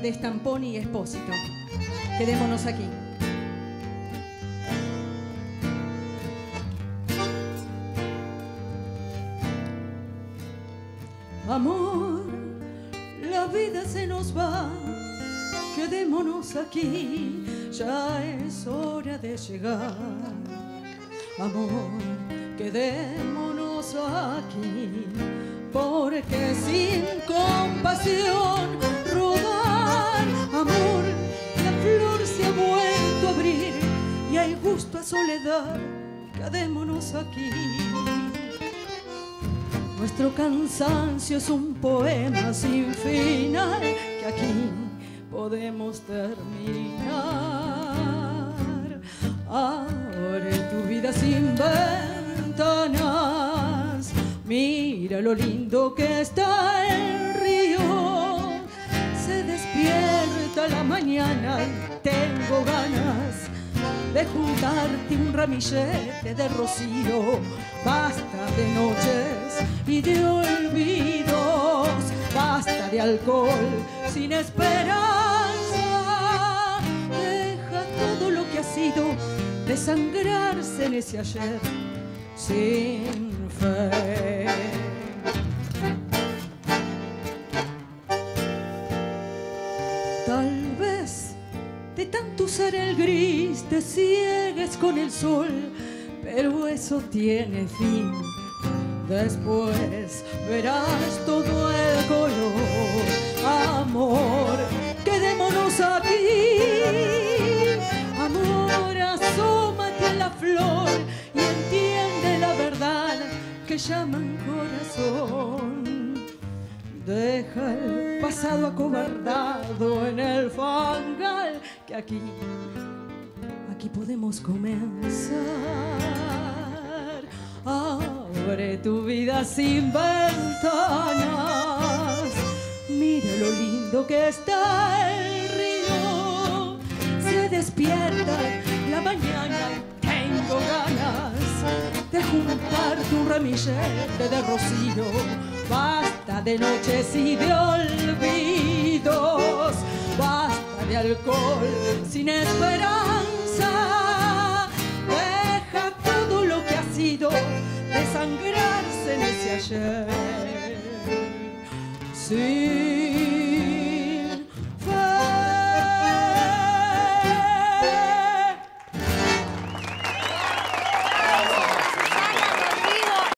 de Stamponi y Espósito. Quedémonos aquí. Amor, la vida se nos va, quedémonos aquí, ya es hora de llegar. Amor, quedémonos aquí, porque sin compasión rodar. Amor, la flor se ha vuelto a abrir y hay gusto a soledad, quedémonos aquí. Nuestro cansancio es un poema sin final que aquí podemos terminar. Abre tu vida sin ventanas, mira lo lindo que está el río. Se despierta la mañana y tengo ganas de juntarte un ramillete de rocío. Basta de noches y de olvidos, basta de alcohol sin esperanza. Deja todo lo que ha sido desangrarse en ese ayer sin fe. Tal vez de tanto usar el gris te ciegues con el sol, pero eso tiene fin. Después verás todo el color. Amor, quedémonos aquí. Amor, asómate a la flor y entiende la verdad que llaman corazón. Deja el pasado acobardado en el fangal, que aquí podemos comenzar. Abre tu vida sin ventanas, mira lo lindo que está el río. Se despierta la mañana y tengo ganas de juntarte un ramillete de rocío. Basta de noches y de olvidos, basta de alcohol sin esperanza. Deja todo lo que ha sido desangrarse en ese ayer. Sí.